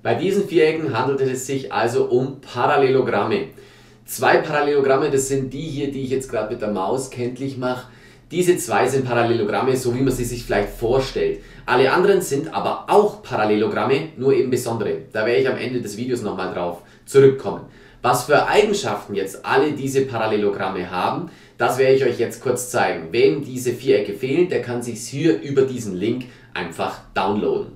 Bei diesen Vierecken handelt es sich also um Parallelogramme. Zwei Parallelogramme, das sind die hier, die ich jetzt gerade mit der Maus kenntlich mache. Diese zwei sind Parallelogramme, so wie man sie sich vielleicht vorstellt. Alle anderen sind aber auch Parallelogramme, nur eben besondere. Da werde ich am Ende des Videos nochmal drauf zurückkommen. Was für Eigenschaften jetzt alle diese Parallelogramme haben, das werde ich euch jetzt kurz zeigen. Wem diese Vierecke fehlen, der kann sich hier über diesen Link einfach downloaden.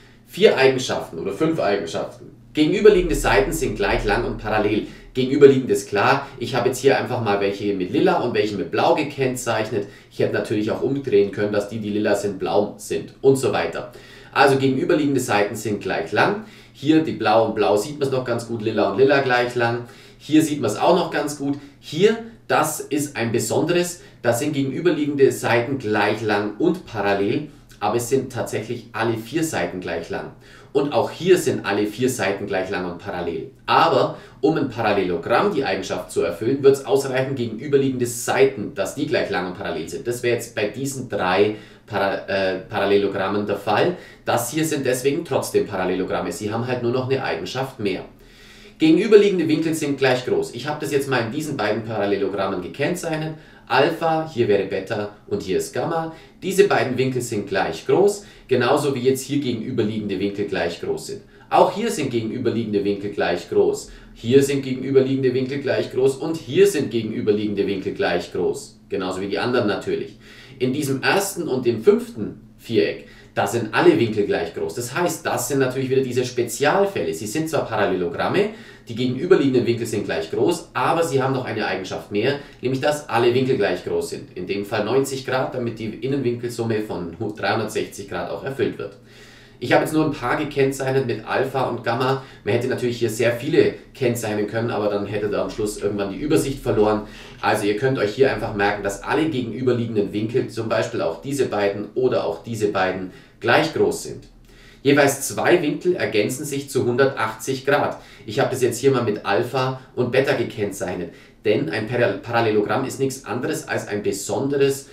4 Eigenschaften oder 5 Eigenschaften. Gegenüberliegende Seiten sind gleich lang und parallel. Gegenüberliegend ist klar, ich habe jetzt hier einfach mal welche mit lila und welche mit blau gekennzeichnet. Ich hätte natürlich auch umdrehen können, dass die lila sind, blau sind und so weiter. Also gegenüberliegende Seiten sind gleich lang. Hier die blau und blau sieht man es noch ganz gut, lila und lila gleich lang. Hier sieht man es auch noch ganz gut. Hier, das ist ein besonderes, da sind gegenüberliegende Seiten gleich lang und parallel. Aber es sind tatsächlich alle 4 Seiten gleich lang. Und auch hier sind alle 4 Seiten gleich lang und parallel. Aber um ein Parallelogramm die Eigenschaft zu erfüllen, wird es ausreichen, gegenüberliegende Seiten, dass die gleich lang und parallel sind. Das wäre jetzt bei diesen 3 Parallelogrammen der Fall. Das hier sind deswegen trotzdem Parallelogramme. Sie haben halt nur noch eine Eigenschaft mehr. Gegenüberliegende Winkel sind gleich groß. Ich habe das jetzt mal in diesen beiden Parallelogrammen gekennzeichnet. Alpha, hier wäre Beta und hier ist Gamma. Diese beiden Winkel sind gleich groß, genauso wie jetzt hier gegenüberliegende Winkel gleich groß sind. Auch hier sind gegenüberliegende Winkel gleich groß. Hier sind gegenüberliegende Winkel gleich groß und hier sind gegenüberliegende Winkel gleich groß. Genauso wie die anderen natürlich. In diesem ersten und dem 5. Viereck, da sind alle Winkel gleich groß. Das heißt, das sind natürlich wieder diese Spezialfälle. Sie sind zwar Parallelogramme, die gegenüberliegenden Winkel sind gleich groß, aber sie haben noch eine Eigenschaft mehr, nämlich dass alle Winkel gleich groß sind. In dem Fall 90 Grad, damit die Innenwinkelsumme von 360 Grad auch erfüllt wird. Ich habe jetzt nur ein paar gekennzeichnet mit Alpha und Gamma. Man hätte natürlich hier sehr viele kennzeichnen können, aber dann hätte da am Schluss irgendwann die Übersicht verloren. Also ihr könnt euch hier einfach merken, dass alle gegenüberliegenden Winkel, zum Beispiel auch diese beiden oder auch diese beiden, gleich groß sind. Jeweils 2 Winkel ergänzen sich zu 180 Grad. Ich habe das jetzt hier mal mit Alpha und Beta gekennzeichnet, denn ein Parallelogramm ist nichts anderes als ein besonderes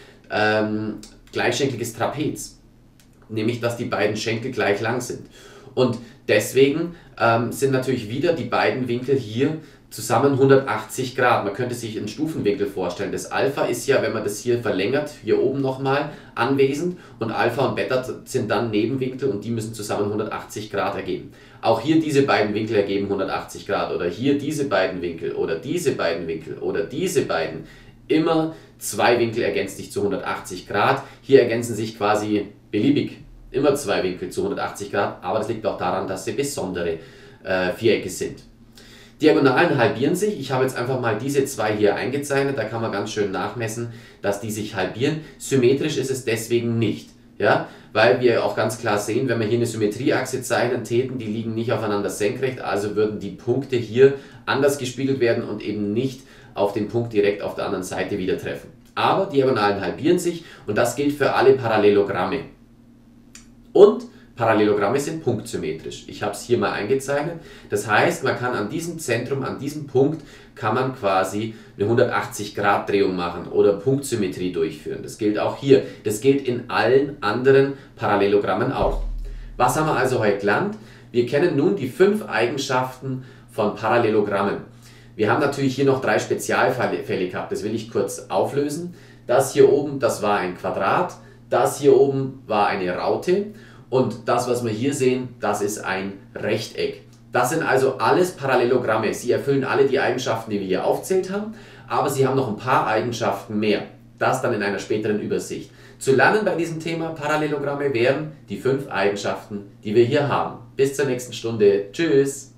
gleichschenkliges Trapez. Nämlich, dass die beiden Schenkel gleich lang sind. Und deswegen sind natürlich wieder die beiden Winkel hier zusammen 180 Grad. Man könnte sich einen Stufenwinkel vorstellen. Das Alpha ist ja, wenn man das hier verlängert, hier oben nochmal anwesend und Alpha und Beta sind dann Nebenwinkel und die müssen zusammen 180 Grad ergeben. Auch hier diese beiden Winkel ergeben 180 Grad oder hier diese beiden Winkel oder diese beiden Winkel oder diese beiden. Immer 2 Winkel ergänzen sich zu 180 Grad. Hier ergänzen sich quasi beliebig immer 2 Winkel zu 180 Grad, aber das liegt auch daran, dass sie besondere Vierecke sind. Diagonalen halbieren sich. Ich habe jetzt einfach mal diese 2 hier eingezeichnet, da kann man ganz schön nachmessen, dass die sich halbieren. Symmetrisch ist es deswegen nicht, ja? Weil wir auch ganz klar sehen, wenn wir hier eine Symmetrieachse zeichnen täten, die liegen nicht aufeinander senkrecht, also würden die Punkte hier anders gespiegelt werden und eben nicht auf den Punkt direkt auf der anderen Seite wieder treffen. Aber Diagonalen halbieren sich und das gilt für alle Parallelogramme. Und Parallelogramme sind punktsymmetrisch. Ich habe es hier mal eingezeichnet. Das heißt, man kann an diesem Zentrum, an diesem Punkt, kann man quasi eine 180 Grad Drehung machen oder Punktsymmetrie durchführen. Das gilt auch hier. Das gilt in allen anderen Parallelogrammen auch. Was haben wir also heute gelernt? Wir kennen nun die 5 Eigenschaften von Parallelogrammen. Wir haben natürlich hier noch 3 Spezialfälle gehabt. Das will ich kurz auflösen. Das hier oben, das war ein Quadrat. Das hier oben war eine Raute und das, was wir hier sehen, das ist ein Rechteck. Das sind also alles Parallelogramme. Sie erfüllen alle die Eigenschaften, die wir hier aufgezählt haben, aber sie haben noch ein paar Eigenschaften mehr. Das dann in einer späteren Übersicht. Zu lernen bei diesem Thema Parallelogramme wären die 5 Eigenschaften, die wir hier haben. Bis zur nächsten Stunde. Tschüss!